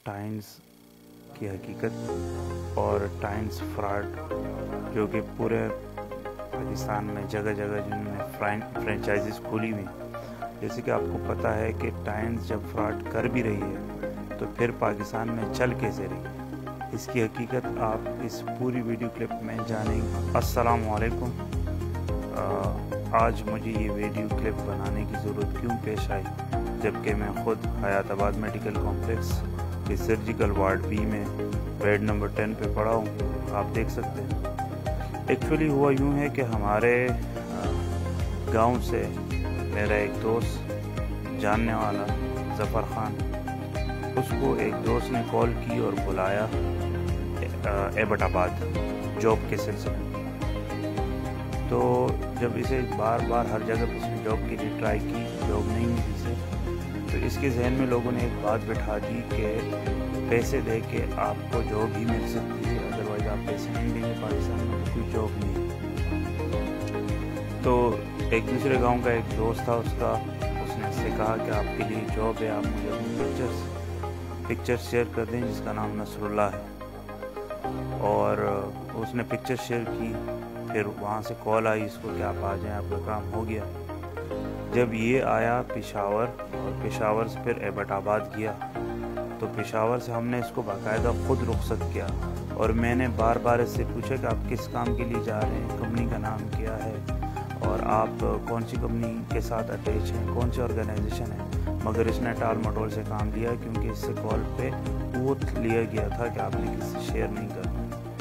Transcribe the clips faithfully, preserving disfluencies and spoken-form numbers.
ٹائنز کی حقیقت اور ٹائنز فراڈ جو کہ پورے پاکستان میں جگہ جگہ جنہوں نے فرینچائزز کھولی ہوئی ہیں. جیسے کہ آپ کو پتہ ہے کہ ٹائنز جب فراڈ کر بھی رہی ہے تو پھر پاکستان میں چل کیسے رہی ہے, اس کی حقیقت آپ اس پوری ویڈیو کلپ میں جانیں گے. السلام علیکم. آج مجھے یہ ویڈیو کلپ بنانے کی ضرورت کیوں پیش آئی جبکہ میں خود حیات آباد میڈیکل کمپلیکس کے سرجیکل وارڈ بی میں بیڈ نمبر ٹین پہ پڑا ہوں. آپ دیکھ سکتے ہیں. ایکچولی ہوا یوں ہے کہ ہمارے گاؤں سے میرا ایک دوست جاننے والا ظفر خان, اس کو ایک دوست نے کال کی اور بلایا ایبٹ آباد جاب کے سلسلے میں. تو جب اسے بار بار ہر جگہ پر اس نے جاب کے لیے ٹرائی کی, جاب نہیں ملی اسے, تو اس کے ذہن میں لوگوں نے ایک بات بٹھا دی کہ پیسے دے کے آپ کو جاب ہی مل سکتی ہے, ادروائز آپ پیسے نہیں دیں گے پاکستان میں تو کوئی جاب نہیں ہے. تو ایک دوسرے گاؤں کا ایک دوست تھا اس کا, اس نے اس سے کہا کہ آپ کے لیے جاب ہے, آپ مجھے اپنی پکچرس پکچر شیئر کر دیں جس کا نام نصر اللہ ہے. اور اس نے پکچر شیئر کی, پھر وہاں سے کال آئی اس کو کہ آپ آ جائیں, آپ کا کام ہو گیا. جب یہ آیا پشاور اور پشاور سے پھر ایبٹ آباد گیا تو پشاور سے ہم نے اس کو باقاعدہ خود رخصت کیا اور میں نے بار بار اس سے پوچھا کہ آپ کس کام کے لیے جا رہے ہیں, کمپنی کا نام کیا ہے اور آپ کون سی کمپنی کے ساتھ اٹیچ ہیں, کون سی آرگنائزیشن ہے. مگر اس نے ٹال مٹول سے کام لیا کیونکہ اس سے کال پہ اوتھ لیا گیا تھا کہ آپ نے کسی سے شیئر نہیں کرنا.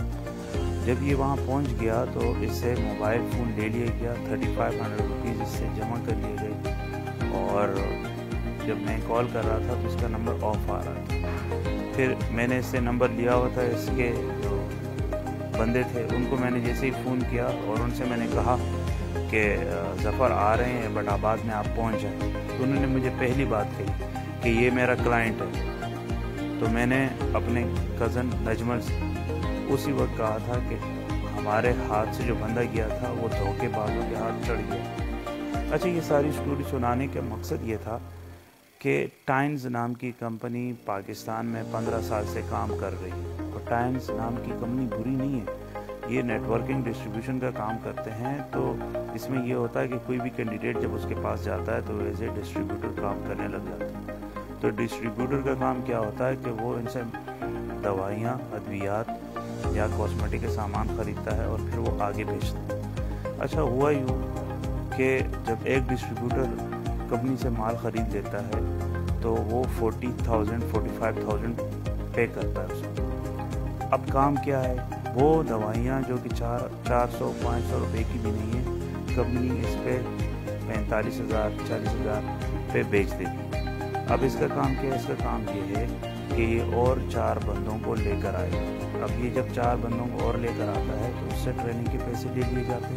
جب یہ وہاں پہنچ گیا تو اس سے موبائل فون لے لیا گیا, تھرٹی فائیو ہنڈریڈ روپیز اس سے جمع کر لیے گئے اور جب میں کال کر رہا تھا تو اس کا نمبر آف آ رہا تھا. پھر میں نے اس سے نمبر لیا ہوا تھا, اس کے جو بندے تھے ان کو میں نے جیسے ہی فون کیا اور ان سے میں نے کہا کہ ظفر آ رہے ہیں ایبٹ آباد میں, آپ پہنچ جائیں. تو انہوں نے مجھے پہلی بات کہی کہ یہ میرا کلائنٹ ہے. تو میں نے اپنے کزن نجمل سے اسی وقت کہا تھا کہ ہمارے ہاتھ سے جو بندہ گیا تھا وہ دھوکے بازوں کے ہاتھ چڑھ گیا. اچھا, یہ ساری سٹوری سنانے کا مقصد یہ تھا کہ ٹائنز نام کی کمپنی پاکستان میں پندرہ سال سے کام کر رہی ہے اور ٹائنز نام کی کمپنی بری نہیں ہے, یہ نیٹ ورکنگ ڈسٹریبیوشن کا کام کرتے ہیں. تو اس میں یہ ہوتا ہے کہ کوئی بھی کینڈیڈیٹ جب اس کے پاس جاتا ہے تو ایز اے ڈسٹریبیوٹر کام کرنے لگ جاتا ہے. تو ڈسٹریبیوٹر کا کام کیا ہوتا ہے کہ وہ ان سے دوائیاں, ادویات یا کاسمیٹک کے سامان خریدتا ہے اور پھر وہ آگے بیچتا ہے. اچھا, ہوا یوں کہ جب ایک ڈسٹریبیوٹر کمپنی سے مال خرید لیتا ہے تو وہ forty thousand forty five thousand pay کرتا ہے اس کو. اب کام کیا ہے, وہ دوائیاں جو کہ چار چار سو پانچ سو روپے کی بھی نہیں ہے, کمپنی اس پہ پینتالیس ہزار چالیس ہزار پہ بیچ دیتی. اب اس کا کام کیا ہے, اس کا کام یہ ہے کہ یہ اور چار بندوں کو لے کر آئے. اب یہ جب چار بندوں کو اور لے کر آتا ہے تو اس سے ٹریننگ کے پیسے لے لیے جاتے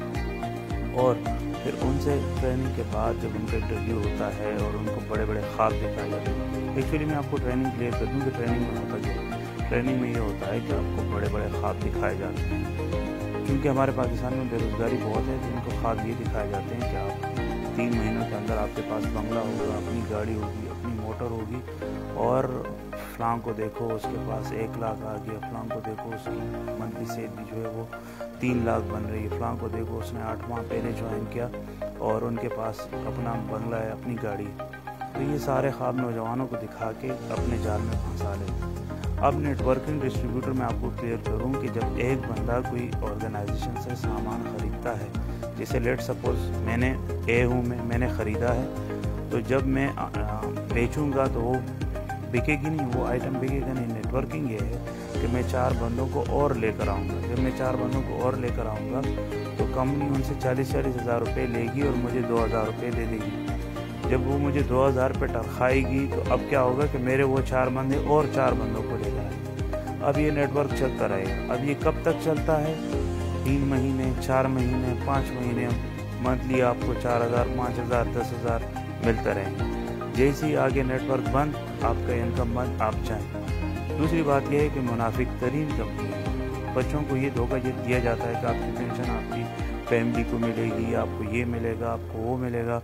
ہیں اور پھر ان سے ٹریننگ کے بعد جب ان کا انٹرویو ہوتا ہے اور ان کو بڑے بڑے خواب دکھائے جاتے ہیں. ایکچولی میں آپ کو ٹریننگ کلیئر کر دوں کہ ٹریننگ میں ہوتا کیا ہے. ٹریننگ میں یہ ہوتا ہے کہ آپ کو بڑے بڑے خواب دکھائے جاتے ہیں کیونکہ ہمارے پاکستان میں بے روزگاری بہت ہے. تو ان کو خواب یہ دکھائے جاتے ہیں کہ آپ تین مہینوں کے اندر آپ کے پاس بنگلہ ہوگا, اپنی گاڑی ہوگی, اپنی موٹر ہوگی اور فلاں کو دیکھو اس کے پاس ایک لاکھ آ گیا, فلاں کو دیکھو اس کی منتھلی سیلری جو ہے وہ تین لاکھ بن رہی ہے, فلاں کو دیکھو اس نے آٹھ ماہ پہلے جوائن کیا اور ان کے پاس اپنا بنگلہ ہے, اپنی گاڑی ہے. تو یہ سارے خواب نوجوانوں کو دکھا کے اپنے جال میں پھنسا لیتے ہیں. اب نیٹ ورکنگ ڈسٹریبیوٹر میں آپ کو کلیئر کروں کہ جب ایک بندہ کوئی آرگنائزیشن سے سامان خریدتا ہے, جیسے لیٹ سپوز میں نے اے ہوں میں میں نے خریدا ہے, تو جب میں بیچوں گا تو وہ بکے گی نہیں, وہ آئٹم بکے گا نہیں. نیٹ ورکنگ یہ ہے کہ میں چار بندوں کو اور لے کر آؤں گا. جب میں چار بندوں کو اور لے کر آؤں گا تو کمپنی ان سے چالیس چالیس ہزار روپے لے گی اور مجھے دو ہزار روپے دے دے گی. جب وہ مجھے دو ہزار پہ ٹرخائے گی تو اب کیا ہوگا کہ میرے وہ چار بندے اور چار بندوں کو لے جائیں گے. اب یہ نیٹ ورک چلتا رہے گا. اب یہ کب تک چلتا ہے, تین مہینے, چار مہینے, پانچ مہینے, منتھلی آپ کو چار ہزار پانچ ہزار دس ہزار ملتا رہیں گے. جیسے ہی آگے نیٹ ورک بند, آپ کا انکم بند, آپ چاہیں. دوسری بات یہ ہے کہ منافق ترین کمپنی ہے. بچوں کو یہ دھوکہ دیا جاتا ہے کہ آپ کی پینشن آپ کی فیملی کو ملے گی, آپ کو یہ ملے گا, آپ کو وہ ملے گا.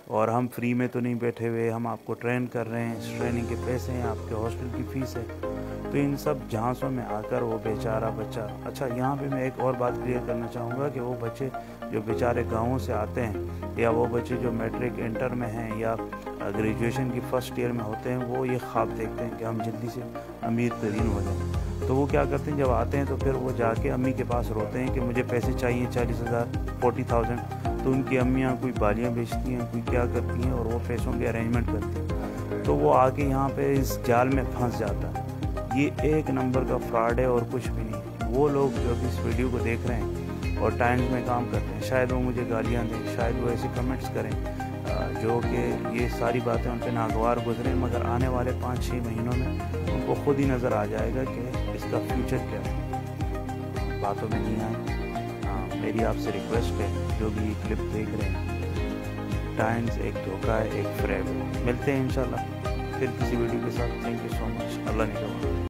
اور ہم فری میں تو نہیں بیٹھے ہوئے, ہم آپ کو ٹرین کر رہے ہیں, اس ٹریننگ کے پیسے ہیں, آپ کے ہاسٹل کی فیس ہے. تو ان سب جھانسوں میں آ کر وہ بیچارہ بچہ, اچھا یہاں پہ میں ایک اور بات کلیئر کرنا چاہوں گا کہ وہ بچے جو بیچارے گاؤں سے آتے ہیں, یا وہ بچے جو میٹرک انٹر میں ہیں یا گریجویشن کی فرسٹ ایئر میں ہوتے ہیں, وہ یہ خواب دیکھتے ہیں کہ ہم جلدی سے امیر ترین ہو جائیں. تو وہ کیا کرتے ہیں, جب آتے ہیں تو پھر وہ جا کے امی کے پاس روتے ہیں کہ مجھے پیسے چاہیے چالیس ہزار فورٹی تھاؤزینڈ. تو ان کی امیاں کوئی بالیاں بیچتی ہیں, کوئی کیا کرتی ہیں, اور وہ پیسوں کے ارینجمنٹ کرتی ہیں. تو وہ آ کے یہاں پہ اس جال میں پھنس جاتا ہے. یہ ایک نمبر کا فراڈ ہے اور کچھ بھی نہیں. وہ لوگ جو بھی اس ویڈیو کو دیکھ رہے ہیں اور ٹائمز میں کام کرتے ہیں, شاید وہ مجھے گالیاں دیں, شاید وہ ایسے کمنٹس کریں جو کہ یہ ساری باتیں ان پہ ناگوار گزریں, مگر آنے والے پانچ چھ مہینوں میں ان کو خود ہی نظر آ جائے گا کہ اس کا فیوچر کیا ہے. باتوں میں نہیں آئے. میری آپ سے ریکویسٹ ہے, جو بھی یہ کلپ دیکھ رہے ہیں, ٹائمز ایک دھوکہ ہے, ایک فریب ہے. ملتے ہیں انشاءاللہ پھر کسی ویڈیو کے ساتھ. تھینک یو سو مچ. اللہ نگہبان.